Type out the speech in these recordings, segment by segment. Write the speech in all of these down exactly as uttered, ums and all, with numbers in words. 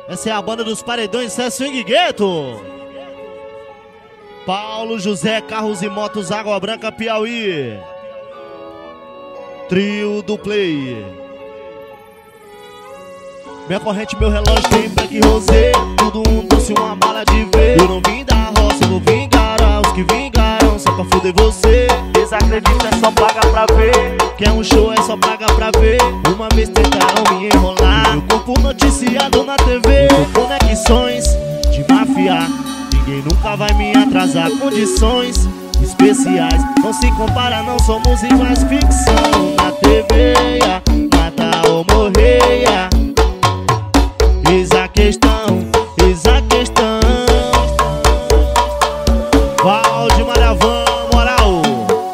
Essa é a banda dos Paredões, é Swing Gueto. Paulo José, Carros e Motos, Água Branca, Piauí. Trio do Play. Minha corrente, meu relógio tem black rosé. Todo um doce, uma bala de ver. Eu não vim da roça, eu vou vingar os que vingaram só pra foder você. Desacredita, é só paga pra ver. Quer um show, é só paga pra ver. Uma vez tentaram me enrolar, meu corpo noticiado na T V. Com conexões de máfia, ninguém nunca vai me atrasar. Condições especiais, não se compara, não somos iguais. Ficção na T V, mata ou morrer. Eis a questão, eis a questão. Valde Maravan, moral.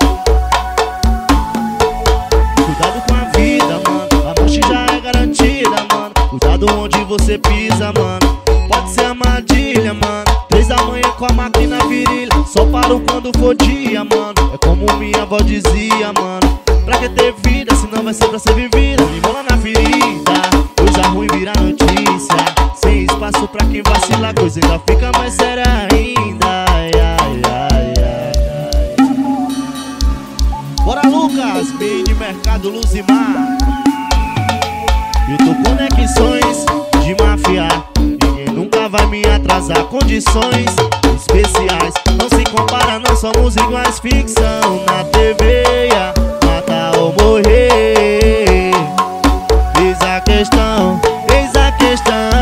Cuidado com a vida, mano, a morte já é garantida, mano. Cuidado onde você pisa, mano, pode ser armadilha, mano. Três da manhã com a máquina virilha, só paro quando for dia, mano. É como minha avó dizia, mano, pra que ter vida, senão vai ser pra ser vivida. Limona na ferida, coisa ruim vira notícia. Sem espaço pra quem vacila, a coisa ainda fica mais séria ainda. Ai, ai, ai, ai, ai. Bora, Lucas, Mini Mercado Luzimar. Eu tô conexões de máfia, ninguém nunca vai me atrasar. Condições especiais, não se compara, não somos iguais. Ficção na T V, mata ou morrer. Eis a questão, eis a questão.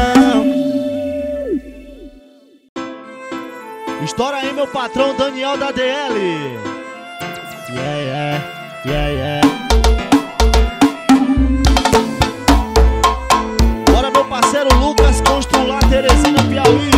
Estoura aí, meu patrão Daniel da D L. Yeah, yeah, yeah, yeah. Bora, meu parceiro Lucas, Constrular, Teresina, Piauí.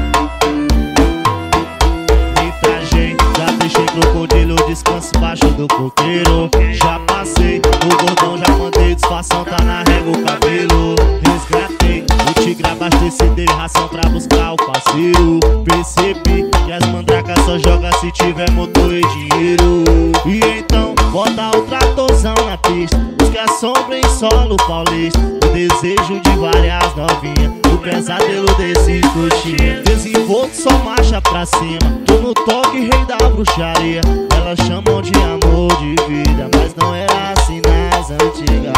Muita gente, já deixei crocodilo, descanso embaixo do coqueiro. Já passei, o gordão já mandei disfarção, tá na régua o cabelo. Resgatei, o tigre abasteci, dei ração pra buscar o parceiro. Percebi que as mandracas só joga se tiver motor e dinheiro. E então, bota o tratorzão na pista, busque a sombra em solo paulista. O desejo de várias novinhas, o pesadelo desses coxinha. Desenvolto, só marcha pra cima, tô no toque, rei da bruxaria. Elas chamam de amor de vida, mas não era assim nas antigas.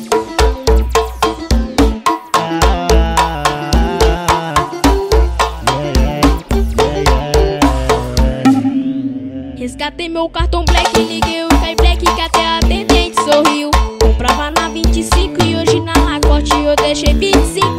Resgatei meu cartão black, liguei o Sky Black que até a atendente sorriu. Comprava na vinte e cinco e hoje na Lacoste eu deixei vinte e cinco.